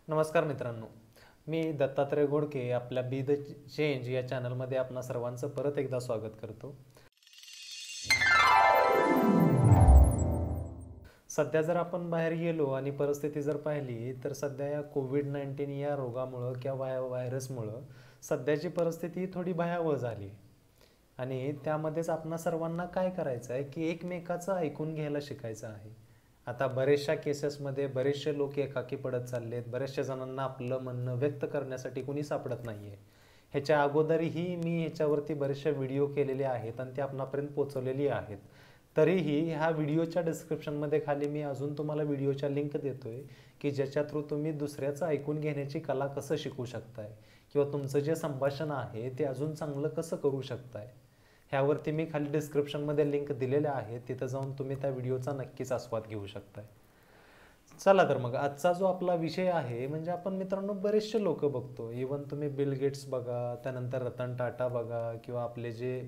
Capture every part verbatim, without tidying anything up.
नमस्कार मित्रांनो, मी दत्तात्रय घोडके आपल्या बी द चेंज या चॅनलमध्ये आपणा सर्वांचं परत एकदा स्वागत करतो. सध्या जर आपण बाहेर गेलो आणि परिस्थिती जर पाहिली तर सध्या या कोविड नाईन्टीन या रोगामुळं किंवा वाय व्हायरसमुळं सध्याची परिस्थिती थोडी भयावह झाली आणि त्यामध्येच आपणा सर्वांना काय करायचं आहे की एकमेकाचं ऐकून घ्यायला शिकायचं आहे. आता बरेचशा केसेसमध्ये बरेचसे लोक एकाकी पडत चाललेत. बऱ्याचशा जणांना आपलं म्हणणं व्यक्त करण्यासाठी कुणी सापडत नाही आहे. ह्याच्या अगोदरही मी ह्याच्यावरती बरेचशा व्हिडिओ केलेले आहेत आणि ते आपणापर्यंत पोचवलेली आहेत. तरीही ह्या व्हिडिओच्या डिस्क्रिप्शनमध्ये खाली मी अजून तुम्हाला व्हिडिओच्या लिंक देतोय की ज्याच्या थ्रू तुम्ही दुसऱ्याचं ऐकून घेण्याची कला कसं शिकू शकताय किंवा तुमचं जे संभाषण आहे ते अजून चांगलं कसं करू शकताय. ह्यावरती मी खाली डिस्क्रिप्शनमध्ये लिंक दिलेल्या आहेत, तिथं जाऊन तुम्ही त्या व्हिडिओचा नक्कीच आस्वाद घेऊ शकताय. चला तर मग आजचा जो आपला विषय आहे म्हणजे आपण मित्रांनो बरेचसे लोक बघतो. इवन तुम्ही बिल गेट्स बघा, त्यानंतर रतन टाटा बघा किंवा आपले जे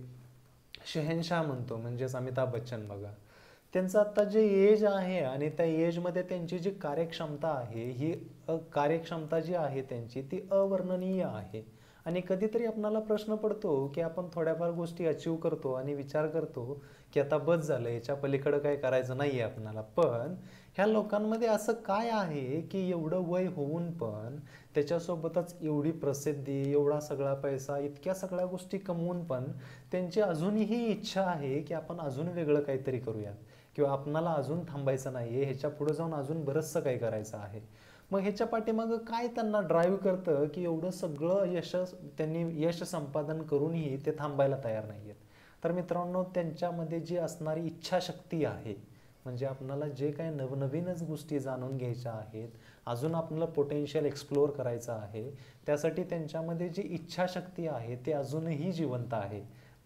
शहनशाह म्हणतो म्हणजेच अमिताभ बच्चन बघा. त्यांचं आता जे एज आहे आणि त्या एजमध्ये त्यांची जी कार्यक्षमता आहे ही कार्यक्षमता जी आहे त्यांची ती अवर्णनीय आहे. आणि कधीतरी आपणाला प्रश्न पडतो की आपण थोड्याफार गोष्टी अचीव करतो आणि विचार करतो की आता बस झालं, याच्या पलीकडं काय करायचं नाही आहे आपणाला. पण ह्या लोकांमध्ये असं काय आहे की एवढं वय होऊन पण त्याच्यासोबतच एवढी प्रसिद्धी, एवढा सगळा पैसा, इतक्या सगळ्या गोष्टी कमवून पण त्यांची अजूनही इच्छा आहे की आपण अजून वेगळं काहीतरी करूयात किंवा आपणाला अजून थांबायचं नाही आहे, ह्याच्या पुढे जाऊन अजून बरंचसं काही करायचं आहे. मग ह्याच्या पाठीमागं काय त्यांना ड्राईव्ह करतं की एवढं सगळं यश त्यांनी यश संपादन करूनही ते थांबायला तयार नाही आहेत. तर मित्रांनो त्यांच्यामध्ये जी असणारी इच्छाशक्ती आहे म्हणजे आपल्याला जे काही नवनवीनच गोष्टी जाणून घ्यायच्या आहेत, अजून आपल्याला पोटेन्शियल एक्सप्लोअर करायचं आहे, त्यासाठी त्यांच्यामध्ये जी इच्छाशक्ती आहे ते अजूनही जिवंत आहे.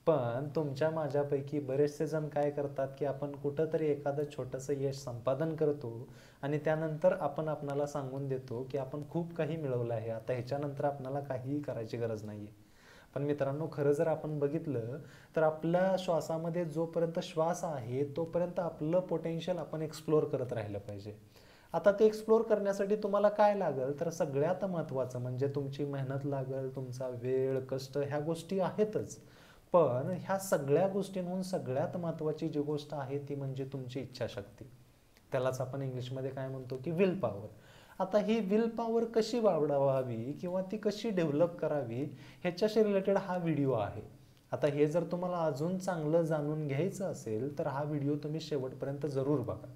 पण तुमच्या माझ्यापैकी बरेचसे जण काय करतात की आपण कुठंतरी एखादं छोटंसं यश संपादन करतो आणि त्यानंतर आपण आपणाला सांगून देतो की आपण खूप काही मिळवलं आहे, आता ह्याच्यानंतर आपल्याला काहीही करायची गरज नाही आहे. पण मित्रांनो खरं जर आपण बघितलं तर आपल्या श्वासामध्ये जोपर्यंत श्वास आहे तोपर्यंत आपलं पोटेन्शियल आपण एक्सप्लोअर करत राहिलं पाहिजे. आता ते एक्सप्लोअर करण्यासाठी तुम्हाला काय लागेल तर सगळ्यात महत्त्वाचं म्हणजे तुमची मेहनत लागेल, तुमचा वेळ, कष्ट, ह्या गोष्टी आहेतच. पण ह्या सगळ्या गोष्टींहून सगळ्यात महत्त्वाची जी गोष्ट आहे ती म्हणजे तुमची इच्छाशक्ती. त्यालाच आपण इंग्लिशमध्ये काय म्हणतो की विल पॉवर. आता ही विल पॉवर कशी वाढवावी किंवा ती कशी डेव्हलप करावी ह्याच्याशी रिलेटेड हा व्हिडिओ आहे. आता हे जर तुम्हाला अजून चांगलं जाणून घ्यायचं असेल तर हा व्हिडिओ तुम्ही शेवटपर्यंत जरूर बघा.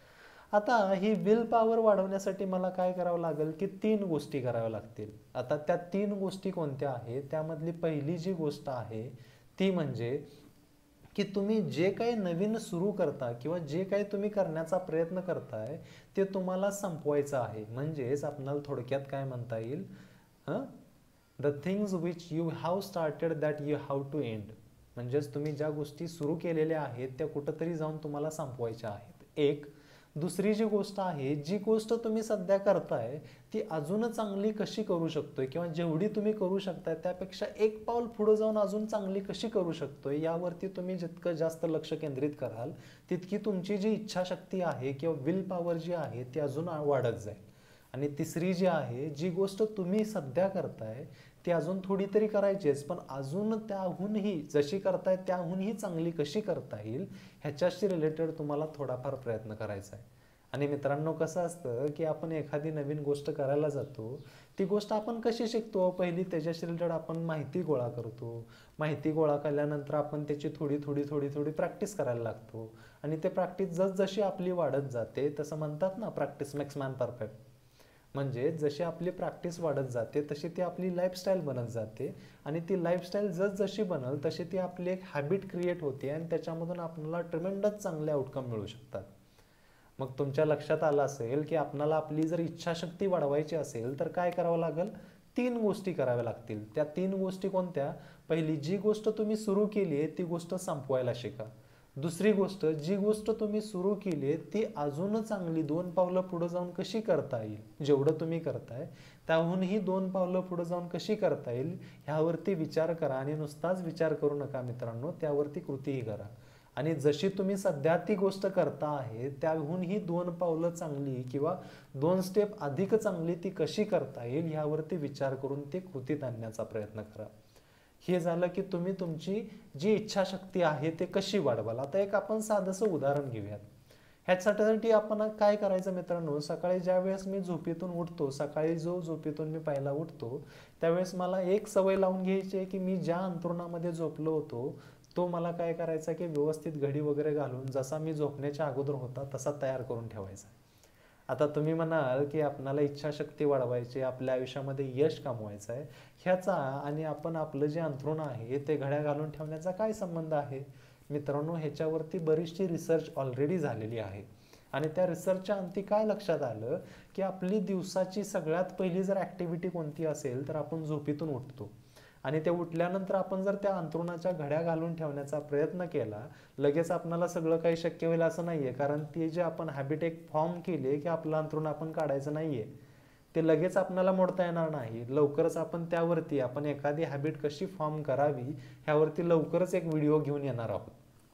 आता ही विल पॉवर वाढवण्यासाठी मला काय करावं लागेल की तीन गोष्टी कराव्या लागतील. आता त्या तीन गोष्टी कोणत्या आहेत त्यामधली पहिली जी गोष्ट आहे ती म्हणजे की तुम्ही जे काही नवीन सुरू करता किंवा जे काही तुम्ही करण्याचा प्रयत्न करताय ते तुम्हाला संपवायचं आहे. म्हणजेच आपल्याला थोडक्यात काय म्हणता येईल, हां the things which you have started that you have to end. म्हणजेच तुम्ही ज्या गोष्टी सुरू केलेल्या आहेत त्या कुठंतरी जाऊन तुम्हाला संपवायच्या आहेत. एक दुसरी जी गोष्ट आहे, जी गोष्ट तुम्ही सध्या करताय ती अजून चांगली कशी करू शकतोय किंवा जेवढी तुम्ही करू शकताय त्यापेक्षा एक पाऊल पुढे जाऊन अजून चांगली कशी करू शकतोय यावरती तुम्ही जितकं जास्त लक्ष केंद्रित कराल तितकी तुमची जी इच्छाशक्ती आहे किंवा विल पॉवर जी आहे ती अजून वाढत जाईल. आणि तिसरी जी आहे, जी गोष्ट तुम्ही सध्या करताय ती अजून थोडी तरी करायचीच पण अजून त्याहूनही जशी करताय त्याहूनही चांगली कशी करता येईल ह्याच्याशी रिलेटेड तुम्हाला थोडाफार प्रयत्न करायचा आहे. आणि मित्रांनो कसं असतं की आपण एखादी नवीन गोष्ट करायला जातो, ती गोष्ट आपण कशी शिकतो, पहिली त्याच्याशी रिलेटेड आपण माहिती गोळा करतो. माहिती गोळा केल्यानंतर आपण त्याची थोडी थोडी थोडी थोडी प्रॅक्टिस करायला लागतो आणि ते प्रॅक्टिस जसजशी आपली वाढत जाते तसं म्हणतात ना प्रॅक्टिस मेक्स मॅन परफेक्ट. म्हणजे जशी आपली प्रॅक्टिस वाढत जाते तशी ती आपली लाईफस्टाईल बनत जाते आणि ती लाईफस्टाईल जसजशी बनल तशी ती आपली एक हॅबिट क्रिएट होते आणि त्याच्यामधून आपल्याला ट्रिमेंडस चांगले आउटकम मिळू शकतात. मग तुमच्या लक्षात आलं असेल की आपल्याला आपली जर इच्छाशक्ती वाढवायची असेल तर काय करावं लागेल, तीन गोष्टी कराव्या लागतील. त्या तीन गोष्टी कोणत्या, पहिली जी गोष्ट तुम्ही सुरू केली आहे ती गोष्ट संपवायला शिका. दुसरी गोष्ट, जी गोष्ट तुम्ही सुरू केली आहे ती अजून चांगली दोन पावलं पुढे जाऊन कशी करता येईल, जेवढं तुम्ही करताय त्याहूनही दोन पावलं पुढे जाऊन कशी करता येईल ह्यावरती विचार करा. आणि नुसताच विचार करू नका मित्रांनो, त्यावरती कृतीही करा. आणि जशी तुम्ही सध्या ती गोष्ट करता आहे त्याहून ही दोन पावलं चांगली किंवा दोन स्टेप अधिक चांगली ती कशी करता येईल ह्यावरती विचार करून ती कृतीत आणण्याचा प्रयत्न करा. हे झालं की तुम्ही तुमची जी इच्छाशक्ती आहे ते कशी वाढवाल. आता एक आपण साधंसं उदाहरण घेऊयात. ह्याच्यासाठी आपण काय करायचं मित्रांनो, सकाळी ज्या वेळेस मी झोपेतून उठतो, सकाळी जो झोपेतून मी पहिला उठतो त्यावेळेस मला एक सवय लावून घ्यायची आहे की मी ज्या अंथरुणामध्ये झोपलो होतो तो मला काय करायचा की व्यवस्थित घडी वगैरे घालून जसा मी झोपण्याच्या अगोदर होता तसा तयार करून ठेवायचा. आता तुम्ही म्हणाल की आपल्याला इच्छाशक्ती वाढवायची, आपल्या आयुष्यामध्ये यश कमवायचं आहे, ह्याचा आणि आपण आपलं जे अंथरुण आहे ते घड्या घालून ठेवण्याचा काय संबंध आहे. मित्रांनो, ह्याच्यावरती बरीचशी रिसर्च ऑलरेडी झालेली आहे आणि त्या रिसर्चच्या अंती काय लक्षात आलं की आपली दिवसाची सगळ्यात पहिली जर ॲक्टिव्हिटी कोणती असेल तर आपण झोपेतून उठतो आणि ते उठल्यानंतर आपण जर त्या अंथरुणाच्या घड्या घालून ठेवण्याचा प्रयत्न केला, लगेच आपल्याला सगळं काही शक्य होईल असं नाहीये. कारण ती जे आपण हॅबिट एक फॉर्म केली की आपलं अंथरुण आपण काढायचं नाहीये, ते लगेच आपल्याला मोडता येणार नाही. लवकरच आपण त्यावरती आपण एखादी हॅबिट कशी फॉर्म करावी ह्यावरती लवकरच एक व्हिडिओ घेऊन येणार आहोत.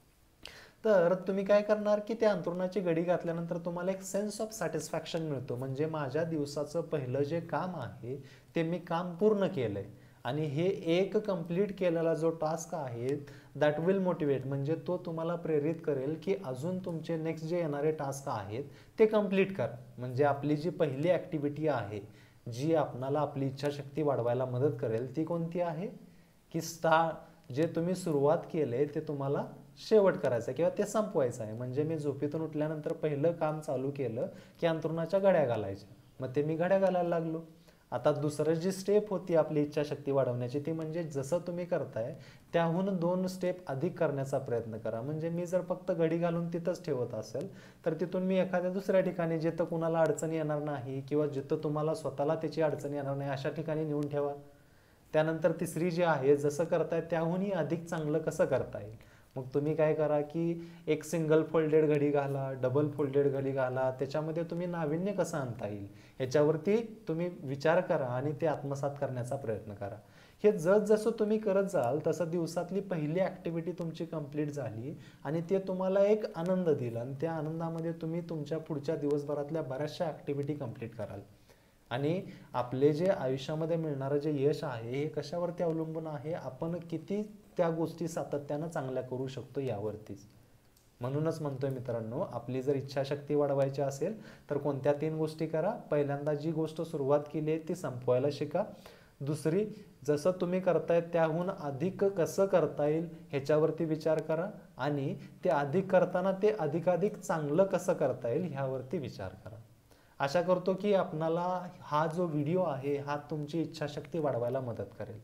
तर तुम्ही काय करणार की त्या अंथरुणाची घडी घातल्यानंतर तुम्हाला एक सेन्स ऑफ सॅटिस्फॅक्शन मिळतो. म्हणजे माझ्या दिवसाचं पहिलं जे काम आहे ते मी काम पूर्ण केलंय आणि हे एक कंप्लीट केलेला जो टास्क आहे दॅट विल मोटिवेट, म्हणजे तो तुम्हाला प्रेरित करेल की अजून तुमचे नेक्स्ट जे येणारे टास्क आहेत ते कंप्लीट करा. म्हणजे आपली जी पहिली ॲक्टिव्हिटी आहे जी आपणाला आपली इच्छाशक्ती वाढवायला मदत करेल ती कोणती आहे की स्टार्ट, जे तुम्ही सुरुवात केले ते तुम्हाला शेवट करायचं किंवा ते संपवायचं आहे. म्हणजे मी झोपेतून उठल्यानंतर पहिलं काम चालू केलं की अंथरुणाच्या घड्या घालायच्या, मग ते मी घड्या घालायला लागलो. आता दुसरं जी स्टेप होती आपली इच्छाशक्ती वाढवण्याची ती म्हणजे जसं तुम्ही करताय त्याहून दोन स्टेप अधिक करण्याचा प्रयत्न करा. म्हणजे मी जर फक्त घडी घालून तिथंच ठेवत असेल तर तिथून मी एखाद्या दुसऱ्या ठिकाणी जिथं कुणाला अडचण येणार नाही किंवा जिथं तुम्हाला स्वतःला त्याची अडचण येणार नाही अशा ठिकाणी नेऊन ठेवा. त्यानंतर तिसरी जी आहे, जसं करताय त्याहूनही अधिक चांगलं कसं करता येईल, मग तुम्ही काय करा की एक सिंगल फोल्डेड घडी घाला, डबल फोल्डेड घडी घाला, त्याच्यामध्ये तुम्ही नाविन्य कसं आणता येईल ह्याच्यावरती तुम्ही विचार करा आणि ते आत्मसात करण्याचा प्रयत्न करा. हे जस जसं तुम्ही करत जाल तसं दिवसातली पहिली ॲक्टिव्हिटी तुमची कंप्लीट झाली आणि ते तुम्हाला एक आनंद दिला आणि त्या आनंदामध्ये तुम्ही तुमच्या पुढच्या दिवसभरातल्या बऱ्याचशा ॲक्टिव्हिटी कंप्लीट कराल. आणि आपले जे आयुष्यामध्ये मिळणारं जे यश आहे हे कशावरती अवलंबून आहे, आपण किती त्या गोष्टी सातत्यानं चांगल्या करू शकतो यावरतीच. म्हणूनच म्हणतोय मित्रांनो, आपली जर इच्छाशक्ती वाढवायची असेल तर कोणत्या तीन गोष्टी करा. पहिल्यांदा जी गोष्ट सुरुवात केली आहे ती संपवायला शिका. दुसरी, जसं तुम्ही करताय त्याहून अधिक कसं करता येईल ह्याच्यावरती विचार करा आणि ते अधिक करताना ते अधिकाधिक चांगलं कसं करता येईल ह्यावरती विचार करा. आशा करतो की आपणाला हा जो व्हिडिओ आहे हा तुमची इच्छाशक्ती वाढवायला मदत करेल.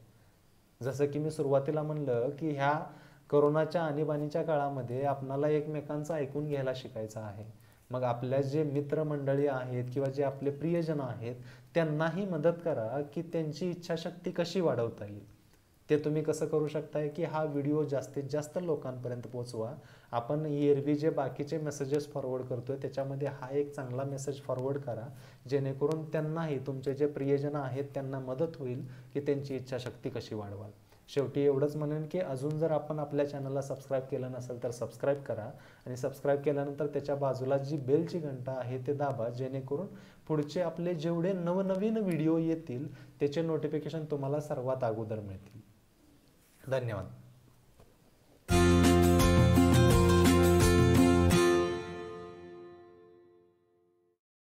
जसं की मी सुरुवातीला म्हणलं की ह्या कोरोनाच्या आणीबाणीच्या काळामध्ये आपणाला एकमेकांचं ऐकून घ्यायला शिकायचं आहे. मग आपल्या जे मित्रमंडळी आहेत किंवा जे आपले प्रियजन आहेत त्यांनाही मदत करा की त्यांची इच्छाशक्ती कशी वाढवता येईल. ते तुम्ही कसं करू शकताय की हा व्हिडिओ जास्तीत जास्त लोकांपर्यंत पोहोचवा. आपण एरवी जे बाकीचे मेसेजेस फॉरवर्ड करतोय त्याच्यामध्ये हा एक चांगला मेसेज फॉरवर्ड करा, जेणेकरून त्यांनाही तुमचे जे प्रियजन आहेत त्यांना मदत होईल की त्यांची इच्छाशक्ती कशी वाढवाल. शेवटी एवढंच म्हणेन की अजून जर आपण आपल्या चॅनलला सबस्क्राईब केलं नसेल तर सबस्क्राईब करा आणि सबस्क्राईब केल्यानंतर त्याच्या बाजूला जी बेलची घंटा आहे ते दाबा, जेणेकरून पुढचे आपले जेवढे नवनवीन व्हिडिओ येतील त्याचे नोटिफिकेशन तुम्हाला सर्वात अगोदर मिळतील. धन्यवाद.